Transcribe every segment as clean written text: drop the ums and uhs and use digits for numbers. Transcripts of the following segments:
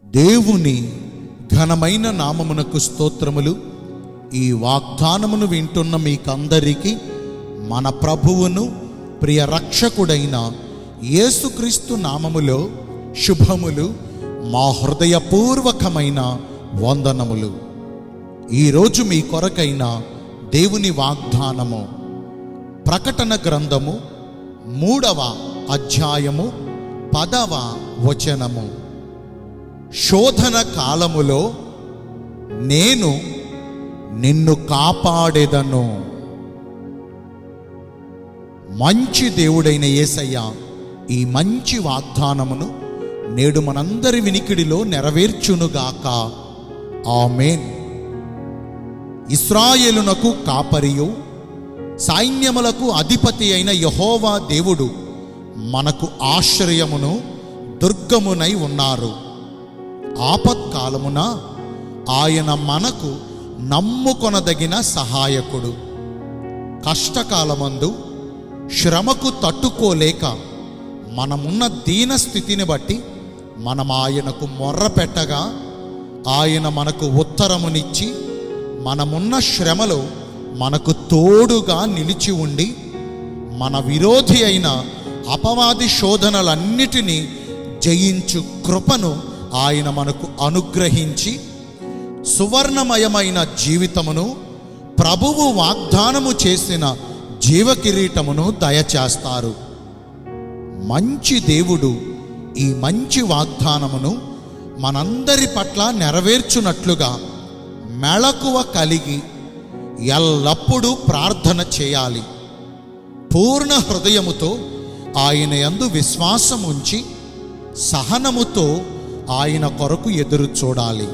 దేవుని ఘనమైన నామమునకు స్తోత్రములు. ఈ వాగ్దానమును వింటున్న మీకందరికీ మన ప్రభువును ప్రియ రక్షకుడైన యేసుక్రీస్తు నామములో శుభములు, మా హృదయపూర్వకమైన వందనములు. ఈరోజు మీ కొరకైన దేవుని వాగ్దానము ప్రకటన గ్రంథము 3వ అధ్యాయము 10వ వచనము. శోధన కాలములో నేను నిన్ను కాపాడెదను. మంచి దేవుడైన యేసయ్య ఈ మంచి వాగ్దానమును నేడు మనందరి వినికిడిలో నెరవేర్చునుగాక. ఆమేన్. ఇశ్రాయేలునకు కాపరియు సైన్యములకు అధిపతి అయిన యెహోవా దేవుడు మనకు ఆశ్రయమును దుర్గమునై ఉన్నారు. ఆపత్కాలమున ఆయన మనకు నమ్ముకొనదగిన సహాయకుడు. కష్టకాలమందు శ్రమకు తట్టుకోలేక మనమున్న దీన స్థితిని బట్టి మనం ఆయనకు మొర్ర పెట్టగా ఆయన మనకు ఉత్తరమునిచ్చి మనమున్న శ్రమలో మనకు తోడుగా నిలిచి ఉండి మన విరోధి అయిన అపవాది శోధనలన్నిటినీ జయించు కృపను ఆయన మనకు అనుగ్రహించి సువర్ణమయమైన జీవితమును, ప్రభువు వాగ్దానము చేసిన జీవకిరీటమును దయచేస్తారు. మంచి దేవుడు ఈ మంచి వాగ్దానమును మనందరి పట్ల నెరవేర్చునట్లుగా మెళకువ కలిగి ఎల్లప్పుడూ ప్రార్థన చేయాలి. పూర్ణ హృదయముతో ఆయన యందు విశ్వాసం ఉంచి సహనముతో ఆయన కొరకు ఎదురు చూడాలి.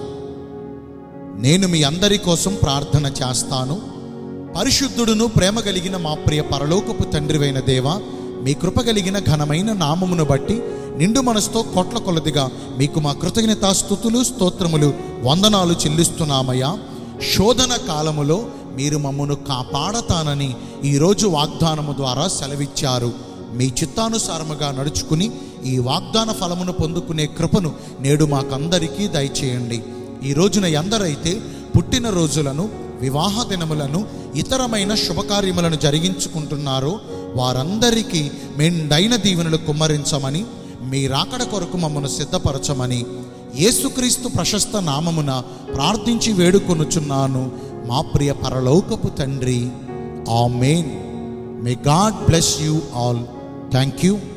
నేను మీ అందరి కోసం ప్రార్థన చేస్తాను. పరిశుద్ధుడును ప్రేమ కలిగిన మా ప్రియ పరలోకపు తండ్రివైన దేవా, మీ కృప కలిగిన ఘనమైన నామమును బట్టి నిండు మనసుతో కోట్ల కొలదిగా మీకు మా కృతజ్ఞతాస్తుతులు, స్తోత్రములు, వందనాలు చెల్లిస్తున్నామయ్యా. శోధన కాలములో మీరు మమ్మను కాపాడతానని ఈరోజు వాగ్దానము ద్వారా సెలవిచ్చారు. మీ చిత్తానుసారముగా నడుచుకుని ఈ వాగ్దాన ఫలమును పొందుకునే కృపను నేడు మాకందరికీ దయచేయండి. ఈ రోజున ఎందరైతే పుట్టినరోజులను, వివాహ దినములను, ఇతరమైన శుభకార్యములను జరిగించుకుంటున్నారో వారందరికీ మెండైన దీవెనలు కుమ్మరించమని, మీ రాకడ కొరకు మమ్మను సిద్ధపరచమని యేసుక్రీస్తు ప్రశస్త నామమున ప్రార్థించి వేడుకొనుచున్నాను మా ప్రియ పరలోకపు తండ్రి. ఆమేన్. May God bless you all. Thank you.